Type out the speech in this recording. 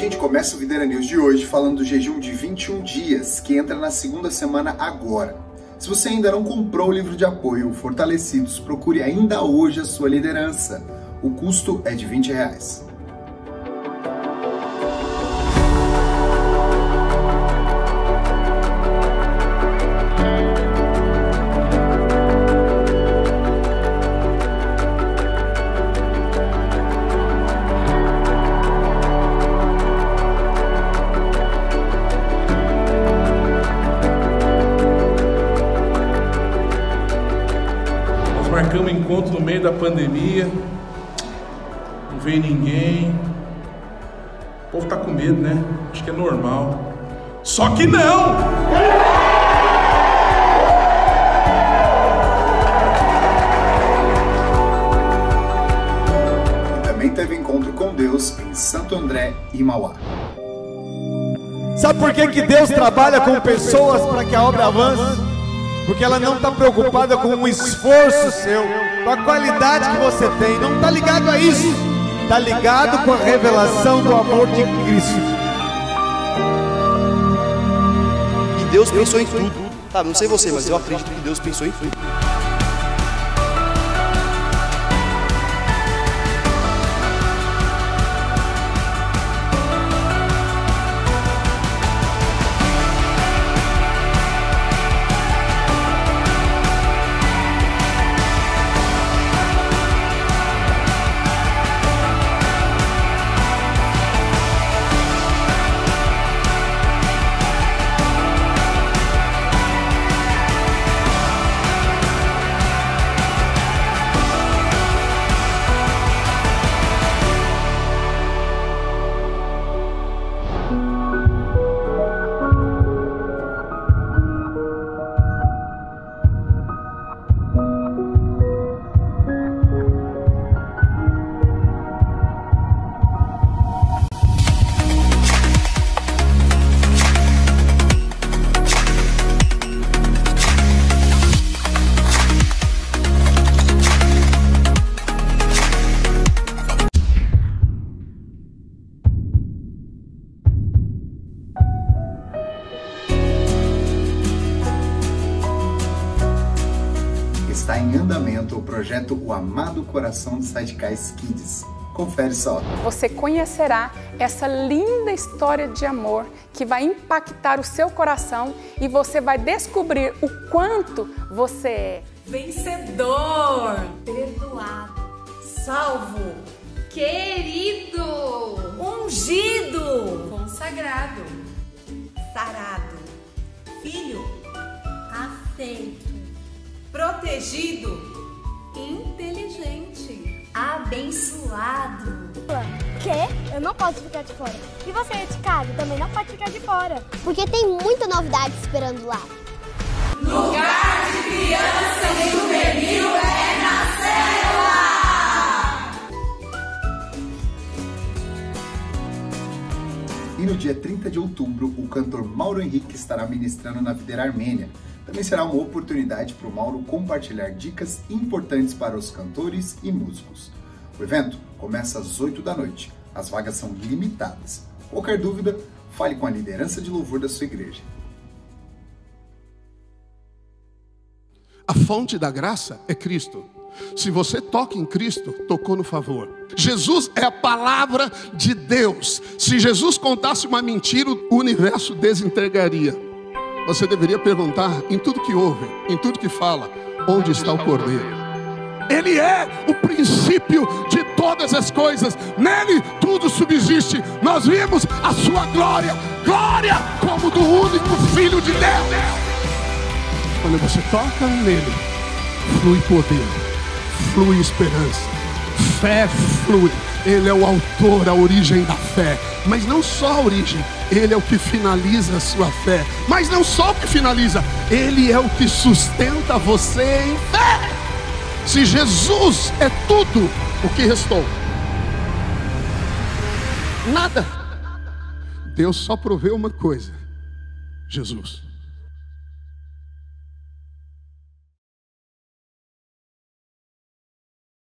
gente começa o Videira News de hoje falando do jejum de 21 dias, que entra na segunda semana agora. Se você ainda não comprou o livro de apoio Fortalecidos, procure ainda hoje a sua liderança. O custo é de R$20. Marcamos encontro no meio da pandemia, não veio ninguém, o povo tá com medo, né? Acho que é normal. Só que não! E também teve encontro com Deus em Santo André e Mauá. Sabe por que Deus trabalha com pessoas para que a obra avance? Porque ela não está preocupada com um esforço seu, com a qualidade que você tem. Não está ligado a isso. Está ligado com a revelação do amor de Cristo. E Deus pensou em tudo. Sabe, não sei você, mas eu acredito que Deus pensou em tudo. Está em andamento o projeto O Amado Coração de Sidecars Kids. Confere só. Você conhecerá essa linda história de amor que vai impactar o seu coração e você vai descobrir o quanto você é vencedor, perdoado, salvo, querido, ungido, consagrado, sarado, filho, aceito, protegido, inteligente, abençoado. Que? Eu não posso ficar de fora. E você de casa também não pode ficar de fora. Porque tem muita novidade esperando lá. Lugar de criança e juvenil é na célula! E no dia 30 de outubro, o cantor Mauro Henrique estará ministrando na Videira Armênia. Também será uma oportunidade para o Mauro compartilhar dicas importantes para os cantores e músicos. O evento começa às 8 da noite. As vagas são limitadas. Qualquer dúvida, fale com a liderança de louvor da sua igreja. A fonte da graça é Cristo. Se você toca em Cristo, tocou no favor. Jesus é a palavra de Deus. Se Jesus contasse uma mentira, o universo desintegraria. Você deveria perguntar em tudo que ouve, em tudo que fala, onde está o Cordeiro? Ele é o princípio de todas as coisas. Nele tudo subsiste. Nós vimos a sua glória, glória como do único Filho de Deus. Quando você toca nele, flui poder, flui esperança, fé flui. Ele é o autor, a origem da fé. Mas não só a origem, ele é o que finaliza a sua fé. Mas não só o que finaliza, ele é o que sustenta você em fé. Se Jesus é tudo, o que restou? Nada. Deus só proveu uma coisa: Jesus.